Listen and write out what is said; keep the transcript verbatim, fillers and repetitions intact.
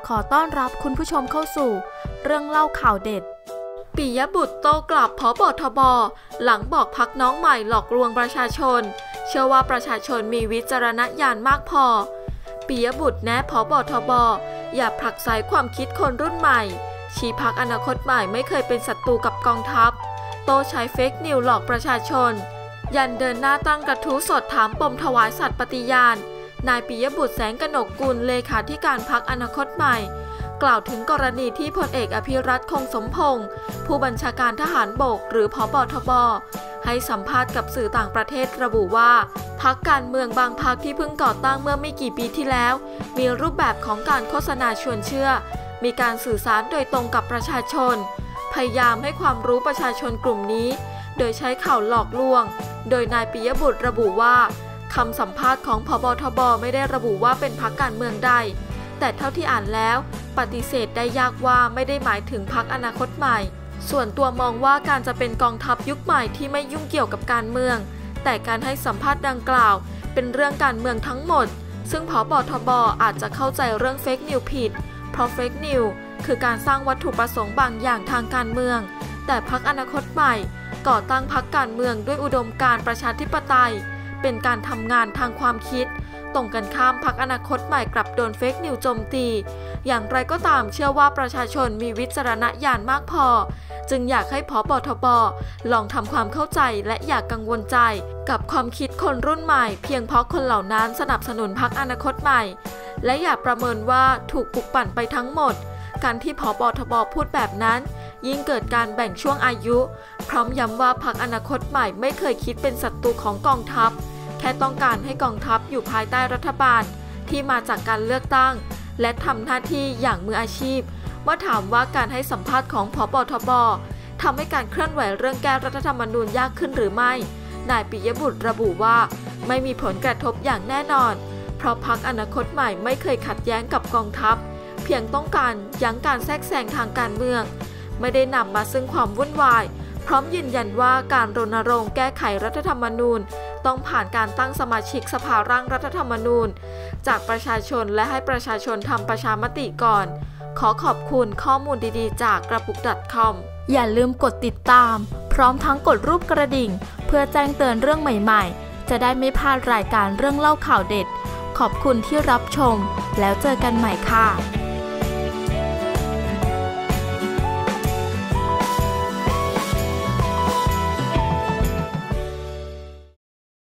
ขอต้อนรับคุณผู้ชมเข้าสู่เรื่องเล่าข่าวเด็ดปิยบุตรโต้กลับผบทบหลังบอกพรรคน้องใหม่หลอกลวงประชาชนเชื่อว่าประชาชนมีวิจารณญาณมากพอปิยบุตรแนะผบทบอย่าผลักไสความคิดคนรุ่นใหม่ชี้พรรคอนาคตใหม่ไม่เคยเป็นศัตรูกับกองทัพโต้ใช้เฟกนิวหลอกประชาชนยันเดินหน้าตั้งกระทู้สดถามปมถวายสัตย์ปฏิญาณนายปิยบุตรแสงกนกกุลเลขาธิการพรรคอนาคตใหม่กล่าวถึงกรณีที่พลเอกอภิรัตคงสมพงษ์ผู้บัญชาการทหารบกหรือผบทบให้สัมภาษณ์กับสื่อต่างประเทศระบุว่าพรรคการเมืองบางพรรคที่เพิ่งก่อตั้งเมื่อไม่กี่ปีที่แล้วมีรูปแบบของการโฆษณาชวนเชื่อมีการสื่อสารโดยตรงกับประชาชนพยายามให้ความรู้ประชาชนกลุ่มนี้โดยใช้ข่าวหลอกลวงโดยนายปิยบุตรระบุว่าคำสัมภาษณ์ของผบทบไม่ได้ระบุว่าเป็นพรรคการเมืองใดแต่เท่าที่อ่านแล้วปฏิเสธได้ยากว่าไม่ได้หมายถึงพรรคอนาคตใหม่ส่วนตัวมองว่าการจะเป็นกองทัพยุคใหม่ที่ไม่ยุ่งเกี่ยวกับการเมืองแต่การให้สัมภาษณ์ดังกล่าวเป็นเรื่องการเมืองทั้งหมดซึ่งผบทบอาจจะเข้าใจเรื่องเฟกนิวผิดเพราะเฟกนิวคือการสร้างวัตถุประสงค์บางอย่างทางการเมืองแต่พรรคอนาคตใหม่ก่อตั้งพรรคการเมืองด้วยอุดมการณ์ประชาธิปไตยเป็นการทำงานทางความคิดตรงกันข้ามพรรคอนาคตใหม่กลับโดนเฟกนิวโจมตีอย่างไรก็ตามเชื่อว่าประชาชนมีวิจารณญาณมากพอจึงอยากให้ผบทบลองทำความเข้าใจและอย่ากกังวลใจกับความคิดคนรุ่นใหม่เพียงเพราะคนเหล่านั้นสนับสนุนพรรคอนาคตใหม่และอย่าประเมินว่าถูกปลุกปั่นไปทั้งหมดการที่ผบทบพูดแบบนั้นยิ่งเกิดการแบ่งช่วงอายุพร้อมย้ำว่าพรรคอนาคตใหม่ไม่เคยคิดเป็นศัตรูของกองทัพแค่ต้องการให้กองทัพอยู่ภายใต้รัฐบาลที่มาจากการเลือกตั้งและทำหน้าที่อย่างมืออาชีพเมื่อถามว่าการให้สัมภาษณ์ของผบทบทำให้การเคลื่อนไหวเรื่องแก้รัฐธรรมนูญยากขึ้นหรือไม่นายปิยบุตรระบุว่าไม่มีผลกระทบอย่างแน่นอนเพราะพรรคอนาคตใหม่ไม่เคยขัดแย้งกับกองทัพเพียงต้องการยั้งการแทรกแซงทางการเมืองไม่ได้นำมาซึ่งความวุ่นวายพร้อมยืนยันว่าการรณรงค์แก้ไขรัฐธรรมนูญต้องผ่านการตั้งสมาชิกสภาร่างรัฐธรรมนูญจากประชาชนและให้ประชาชนทำประชามติก่อนขอขอบคุณข้อมูลดีๆจากกระปุก .com อย่าลืมกดติดตามพร้อมทั้งกดรูปกระดิ่งเพื่อแจ้งเตือนเรื่องใหม่ๆจะได้ไม่พลาดรายการเรื่องเล่าข่าวเด็ดขอบคุณที่รับชมแล้วเจอกันใหม่ค่ะ